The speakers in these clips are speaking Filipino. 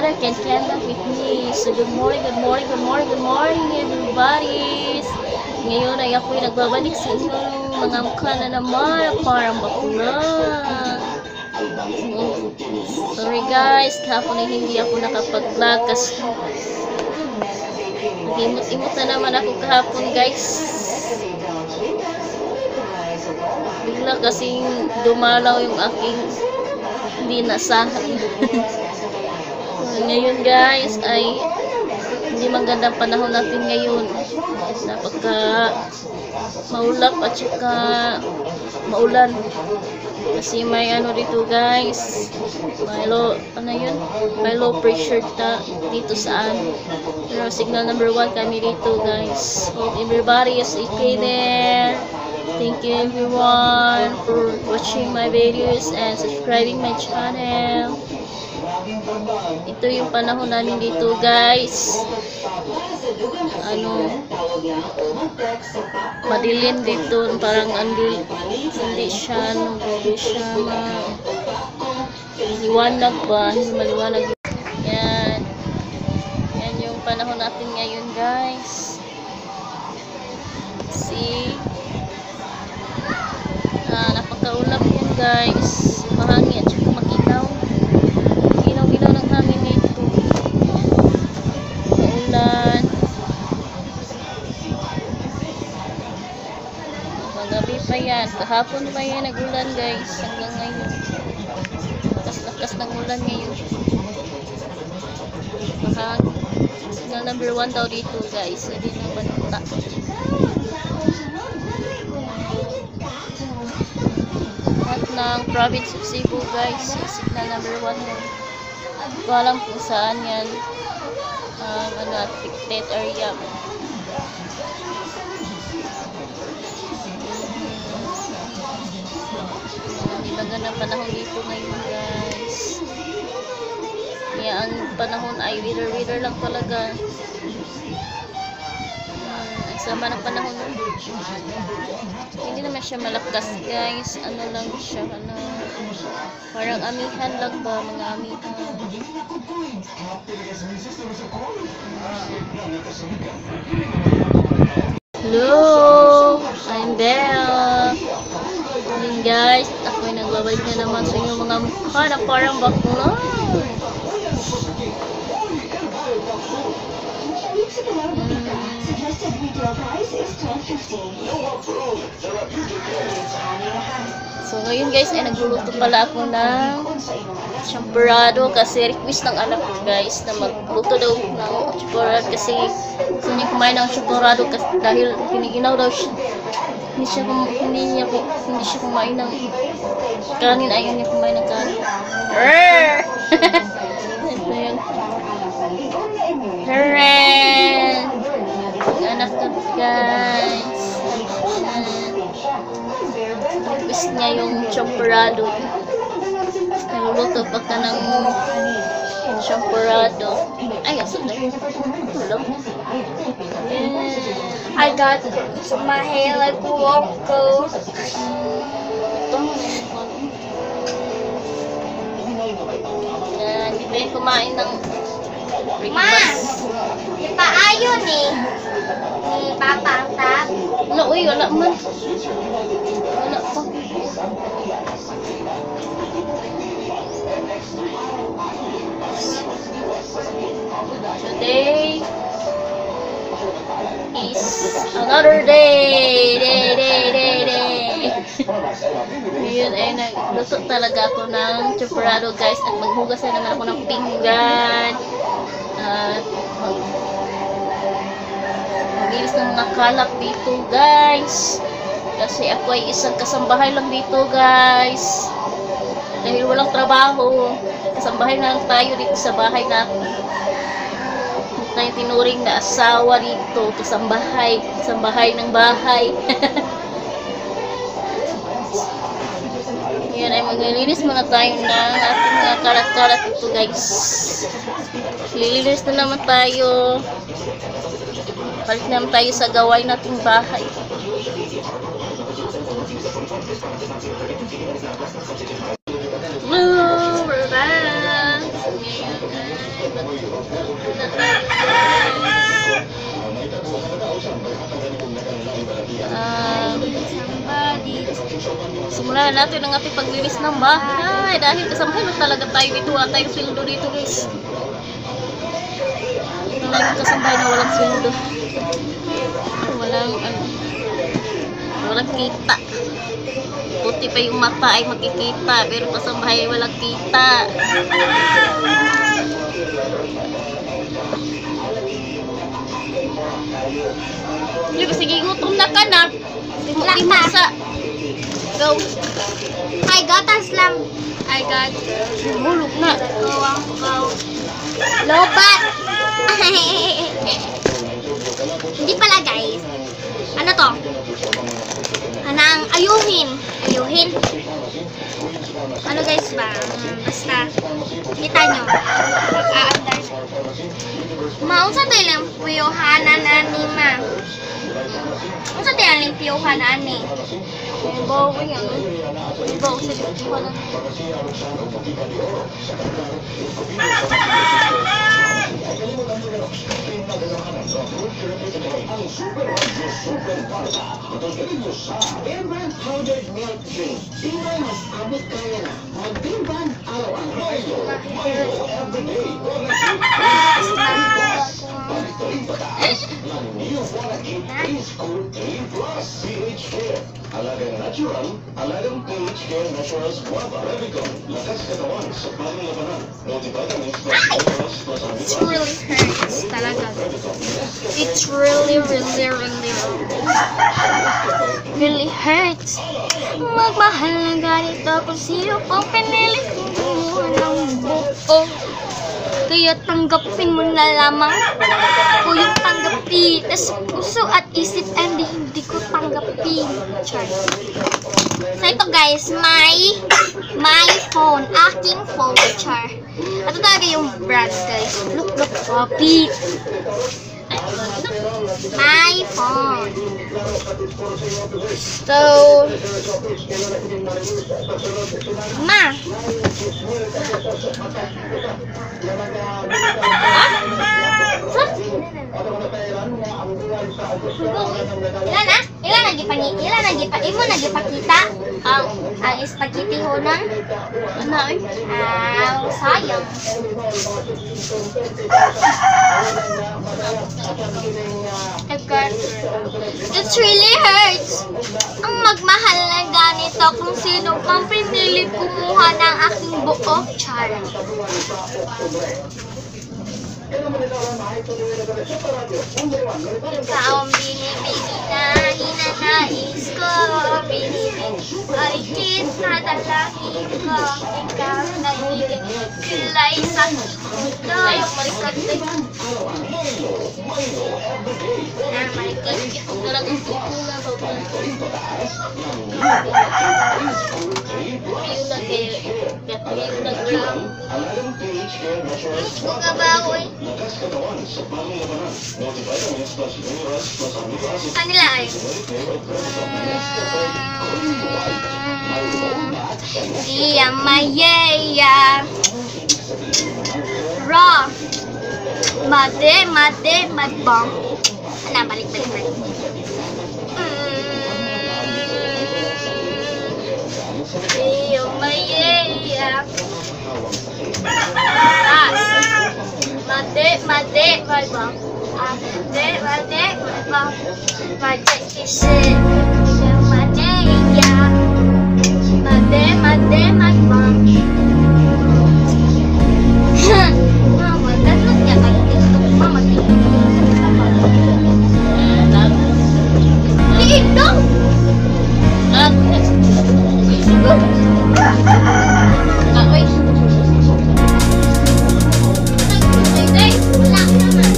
another Can with me. So good morning, good morning, good morning, good morning everybody. Ngayon ay ako'y nagbabalik sa inyong mga mukha na naman parang bakla. Sorry guys, kahapon ay hindi ako nakapag-vlog kasi nag-imot-imot na naman ako kahapon guys. Bigla kasing dumalaw yung aking hindi nasahan. Ngayon guys ay hindi magandang panahon natin ngayon. Napaka maulap at saka maulan. Kasi may ano dito guys. May low pressure dito saan. Pero signal number 1 kami dito guys. Hope everybody is okay there. Thank you everyone for watching my videos and subscribing my channel. Ito yung panahon namin dito guys. Madilim dito, parang hindi siya maliwanag ba, hindi maliwanag. Yan yung panahon natin ngayon guys. See, napakaulap yan guys, mahangin at saka makinaw ng hangin dito. Maulan. Magabi pa yan. Kahapon pa yan nag-ulan guys. Hanggang ngayon. Lakas ng ulan ngayon. Signal number 1 daw dito guys. Hindi na banata. At ng province of Cebu guys. Signal number 1 daw. Hindi ko alam kung saan yan affected area. Hindi magandang panahon dito ngayon guys. Kaya ang panahon ay weather lang talaga. Ang sama ng panahon. Hindi naman siya malakas guys. Ano lang siya, parang amihan lang ba, mga amihan. Hello, I'm Belle. And guys, ako'y nagbabalik na naman sa inyong mga mukha na parang bakla. So ngayon guys ay nagluluto pala ako ng champurrado kasi request ng anak ko guys na magluto daw ng champurrado kasi gusto niya kumain ng champurrado kasi dahil hiniginaw daw siya. Hindi siya kumain ng kanin, ayaw niya kumain ng kanin. Ito yun. Anak ko guys. Request niya yung champurrado. Nagluluto pa ka ng champurrado. Ay, asan na? Hello? I got my hair like Wonko. Hindi ba yung kumain ng Ma! Di pa ayon eh. Ni Papa ang tap. Wala, uy, wala man. Wala pa. Today is another day. Ngayon ay nagluto talaga ako ng champurrado guys at maghugas na naman ako ng pinggan at magilis ng mga kalap dito guys kasi ako ay isang kasambahay lang dito guys dahil walang trabaho. Kasambahay na lang tayo dito sa bahay natin. Tayo tinuring na asawa dito, kasambahay ng bahay. Yan ay maglilinis muna tayo ng ating mga karat-karat ito guys. Lilinis na naman tayo. Balik naman tayo sa gawain nating bahay. Hello, we're back. Simulan natin ang ating paglinis ng bahay dahil kasama na talaga tayo dito. Wala tayong sweldo dito, guys. Ito lang yung kasambahay na walang sweldo. Walang kita. Puti pa yung mata ay makikita, pero kasambahay ay walang kita. Ligo, sige, gutom na ka na. Timok sa go. Ay, gatas lang. Ay, God. Bulog na. Go. Lobat. Hindi pala, guys. Ano to? Anang ayuhin. Ano, guys ba? Basta. Kita nyo. Mag-aandar. Maunsa tayo lang puyohanan na ni ma. Unsa tayo lang puyohanan ni? Bawa yan. Bawa sa lipuan. Alagang natural, alagang PH Care Naturals Guava, Revicon, lakas katawan sa panglabanan, multivitamins plus minerals plus amino It really hurts talaga. It's really hurts. Magmahal na ganito kung sino pang pinili kumuha ng buo. Kaya tanggapin mo na lamang ko yung tanggapin. Tas puso at isip hindi ko tanggapin. Char. So ito guys, my phone. Aking phone. Char. Ito talaga yung brand guys. Look, copy. My phone. So, ma. Imo nagipakita ang spaghetti honan. Ano eh? Sayang. It really hurts. Ang magmahal na ganito kung sino pang pinili kumuha ng aking buo. Char. Ikaw ang binibini na hinanais ko. Ay kita dalangin ko. Ikaw ang nagiging kilay sa mundo. Marikante. Marikante. Talagang kukulang ba ba? Yung nag-gram. alagang PH Care Naturals Kung nga ba ako eh. lakas katawan sa panglabanan, multivitamins plus minerals plus amino acids. Kanila ay. Iya mayeya. Raw. Made, magbang. Ano, balik. Iya mayeya. Made, magbang. Made, magbang. Made, kisi. Iya mayeya. Made, magbang. Mama, ganun niya kayo dito. Mama, tiig dong! Wala naman.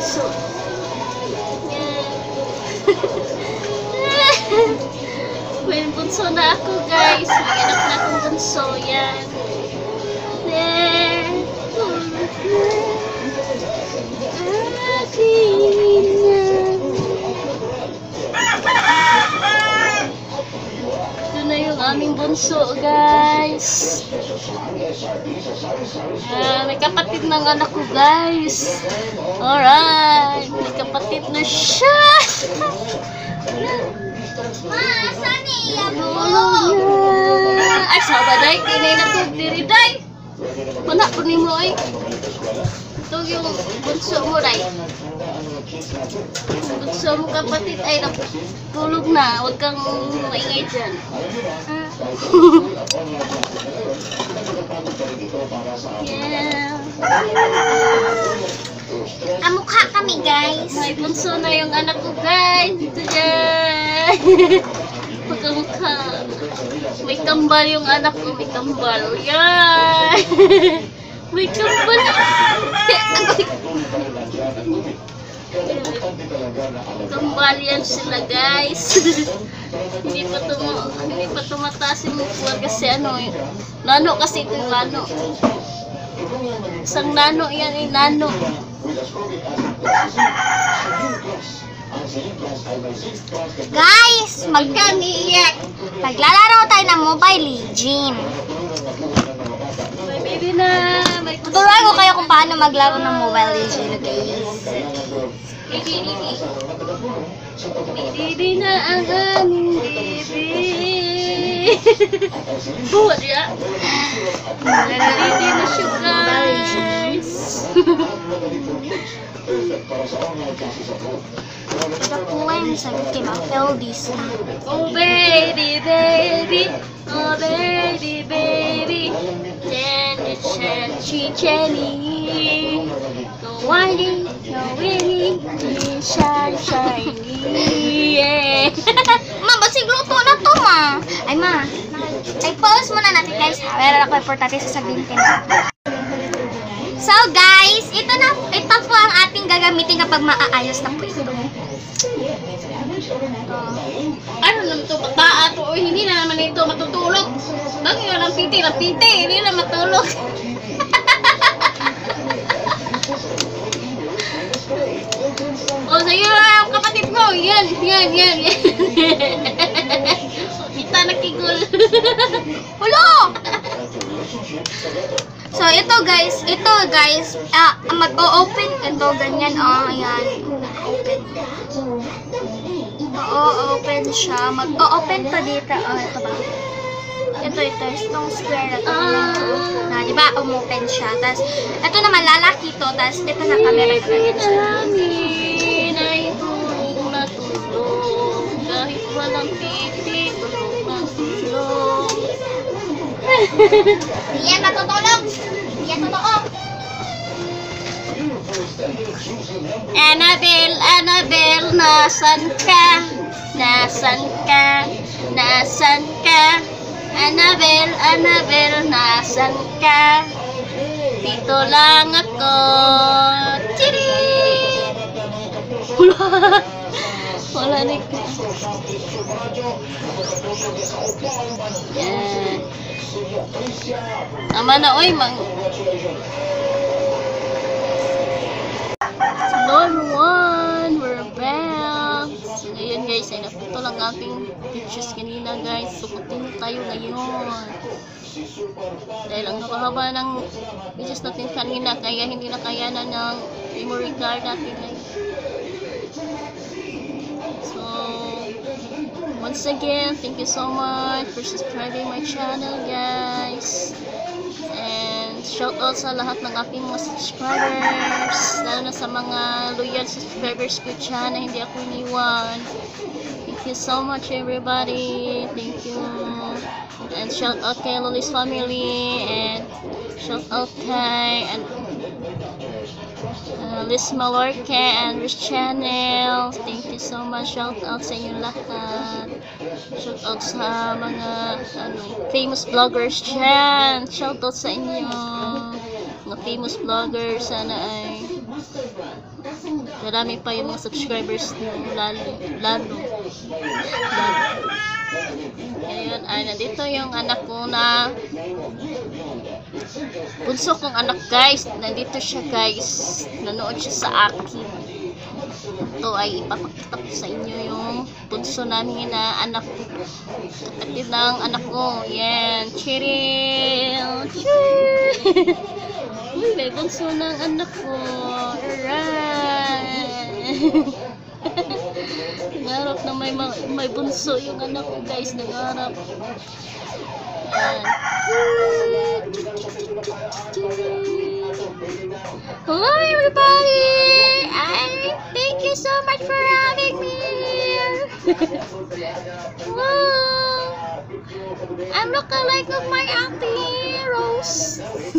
bunso. Yan. May bunso na ako, guys. May anak na akong bunso. Yan. There. Ito na yung aming bunso, guys. May kapatid ng anak ko, guys. Alright. May kapatid na siya. Ma, saan iya mo? Ay, saba, day. Kinay na ito. Diri, day. Mana po ni mo, ay. Ito yung bunso mo, day. Bunso mo, kapatid. Ay, tulog na. Huwag kang maingay dyan. Yeah. Amukha kami, guys. May bunso na yung anak ko, guys. Dito dyan. Magkamukha. May kambal yung anak ko. May kambal. Yan. May kambal. Kambal yan sila, guys. Hindi pa tumataas yung mukha kasi ano, nano kasi ito yung nano. Isang nano yan, eh, nano. Guys, maglalaro tayo ng Mobile Legends. May baby na. May Tuturuan ko kayo kung paano maglaro ng Mobile Legends, guys. Baby na ang aming baby. Buhat ya. Baby na siya, guys. Kapuin sa Kimafeldis. Oh baby, baby. Oh baby, baby. Jenny. No whining, no winning. Shiny. Yeah. Ma, basig luto na to, ma. Ay, ma. Ay, pause muna natin, guys. Meron ako importante sasabihin ko. So, guys, ito po ang ating gagamitin kapag maaayos na po ito. Ano naman ito? Bataa to. Uy, hindi na naman ito matutulog. Bakit yun ang piti? Hindi na matulog. O, sa'yo na yung kapatid mo. Yan. Kita nakigul. Hulo! So, ito guys, mag-o-open ito, ganyan, ayan, open. Open siya, mag-o-open pa dito, ito ba? Ito, itong square na ito, na, di ba, umopen siya, tas, ito naman, lalaki to, tas, ito na camera ganyan siya. Namin ay tulog na tulog. Kahit walang pipi, tulog na tulog. Yan, matutulog! Yan, totoo! Annabelle, nasan ka? Annabelle, nasan ka? Dito lang ako. Chiri! Wala na ko. Yan. Tama na, oy, Hello everyone, we're back. So, ngayon guys, ay napito lang ating pictures kanina guys. So, continue tayo ngayon. Dahil ang haba ng pictures natin kanina, kaya hindi na kayanan ng memory card natin guys. So, once again, thank you so much for subscribing my channel guys. And shout out sa lahat ng aking mga subscribers, lalo na sa mga loyal subscribers ko dyan na hindi ako iniwan. Thank you so much everybody. Thank you. And shout out kay Loli's family, and shout out kay Liz Malorque and Rich Channel. Thank you so much. Shout out sa inyo lahat. Shout out sa mga famous vloggers dyan. Shout out sa inyo mga famous vloggers. Sana ay Marami pa yung mga subscribers niyo, lalo. Ngayon ay nandito yung anak ko na bunso kong anak, guys. Nandito siya, guys. Nanood siya sa akin. Ito ay ipapakita ko sa inyo yung bunso namin na anak ko. Kapatid ng anak ko. Yan. Cheryl. Uy, may bunso ng anak ko. Alright. Nangarap na may bunso yung anak ko, guys. Nangarap. Yan. Hello, everybody. Thank you so much for having me here. Wow. I'm looking like of my auntie Rose.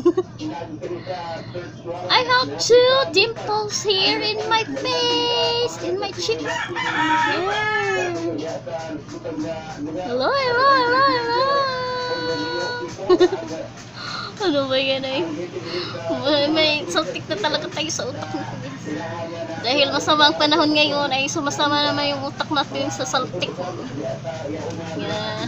I have 2 dimples here in my face, in my cheek. Yeah. Hello, hello, hello, hello. Ano ba yan ay? May saltik na talaga tayo sa utak natin. Dahil masama ang panahon ngayon ay sumasama naman yung utak natin sa saltik. Yeah.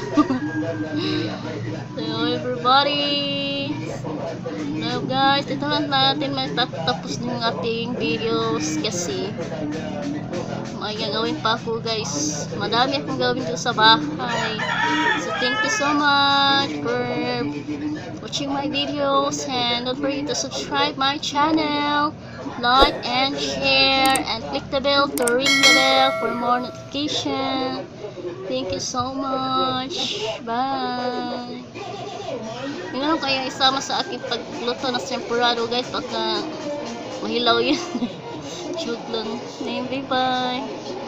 So everybody. So guys, ito lang natin matatapos ng ating videos kasi may gagawin pa ako, guys. Madami akong gawin dito sa bahay. So thank you so much for watching my videos, and don't forget to subscribe my channel, like and share, and click the bell to ring the bell for more notification. Thank you so much. Bye. Ngayon kaya isama sa aking pagluto ng tempurado, guys, baka mahilaw yun. Shoot lang. Bye.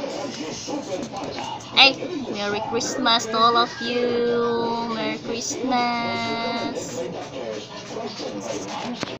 Hey, Merry Christmas to all of you. Merry Christmas.